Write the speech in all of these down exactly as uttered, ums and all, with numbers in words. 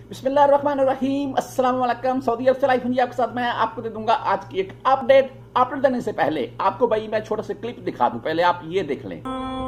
बिस्मिल्लाहिर्रहमानिर्रहीम, अस्सलाम वालेकुम। सऊदी अरब से लाइव हूं आपके साथ। मैं आपको दे दूंगा आज की एक अपडेट। अपडेट देने से पहले आपको भाई मैं छोटा सा क्लिप दिखा दूं, पहले आप ये देख लें।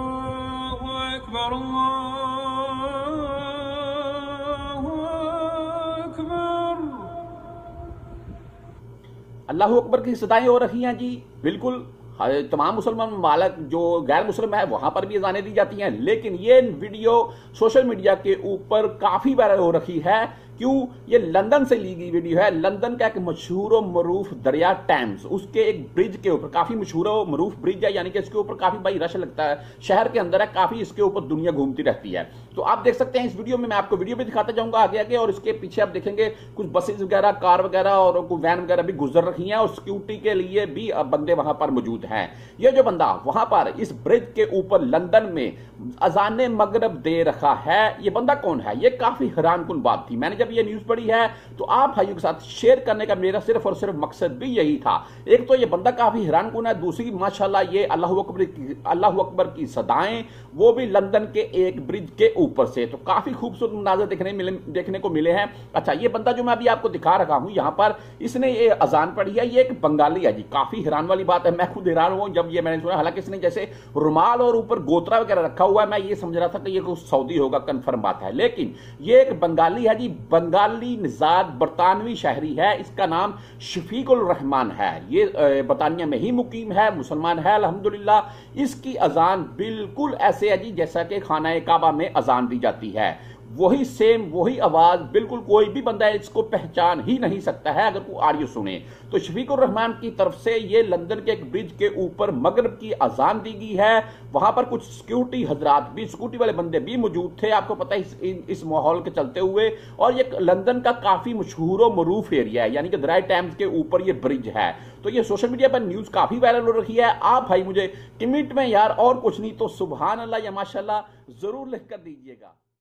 अल्लाह अकबर की सदाएं हो रही हैं जी। बिल्कुल तमाम मुसलमान ममालिक जो गैर मुस्लिम है वहां पर भी अजानें दी जाती हैं, लेकिन ये वीडियो सोशल मीडिया के ऊपर काफी वायरल हो रही है। क्यों? ये लंदन से ली गई वीडियो है। लंदन का एक मशहूर मरूफ दरिया टेम्स, उसके एक ब्रिज के ऊपर, काफी मशहूर मरूफ ब्रिज है, यानी कि इसके ऊपर काफी भाई रश लगता है, शहर के अंदर है, काफी इसके ऊपर दुनिया घूमती रहती है। तो आप देख सकते हैं इस वीडियो में, मैं आपको वीडियो भी दिखाता जाऊंगा आगे आगे, और इसके पीछे आप देखेंगे कुछ बसेस वगैरह, कार वगैरह और कुछ वैन वगैरह भी गुजर रही हैं, और सिक्योरिटी के लिए भी बंदे वहां पर मौजूद हैं। ये जो बंदा वहां पर इस ब्रिज के ऊपर लंदन में अजाने मगरब दे रखा है, ये बंदा कौन है? ये काफी हैरानकुन बात थी। मैंने जब ये न्यूज पढ़ी है तो आप भाइयों के साथ शेयर करने का मेरा सिर्फ और सिर्फ मकसद भी यही था। एक तो ये बंदा काफी हैरानकुन है, दूसरी माशाल्लाह ये अल्लाह अकबर की अल्लाह अकबर की सदाएं, वो भी लंदन के एक ब्रिज के ऊपर से। तो काफी खूबसूरत मंजारे देखने मिले देखने को मिले हैं। अच्छा, ये बंदा जो मैं अभी आपको दिखा रहा हूं यहां पर, इसने ये अजान पढ़ी है। ये एक बंगाली है जी। काफी हैरान वाली बात है, मैं खुद हैरान हूं जब ये मैंने सुना। हालांकि इसने जैसे रुमाल और ऊपर गोत्रा वगैरह रखा हुआ है, मैं ये समझ रहा था कि ये कुछ सऊदी होगा, कंफर्म बात है, लेकिन ये एक बंगाली है जी। बंगाली निजाद बरतानवी शहरी है। इसका नाम शफीकुल रहमान है। ये बरतानिया में ही मुकीम है, मुसलमान है अल्हम्दुलिल्लाह। इसकी अजान बिल्कुल ऐसे है जी जैसा कि खाना काबा में अजान दी जाती है, वही सेम वही आवाज, बिल्कुल कोई भी बंदा इसको पहचान ही नहीं सकता है अगर कोई ऑडियो सुने। तो शफीकुर रहमान की तरफ से ये लंदन के एक ब्रिज के ऊपर मगरिब की अजान दी गई है। वहां पर कुछ सिक्योरिटी हजरात भी, सिक्योरिटी वाले बंदे भी मौजूद थे, आपको पता है इस, इस माहौल के चलते हुए। और ये लंदन का काफी मशहूर मरूफ एरिया है, यानी कि दरिया टेम्स के ऊपर ये ब्रिज है। तो ये सोशल मीडिया पर न्यूज काफी वायरल हो रही है। आप भाई मुझे कमेंट में यार और कुछ नहीं तो सुभान अल्लाह या माशाल्लाह जरूर लिख कर दीजिएगा।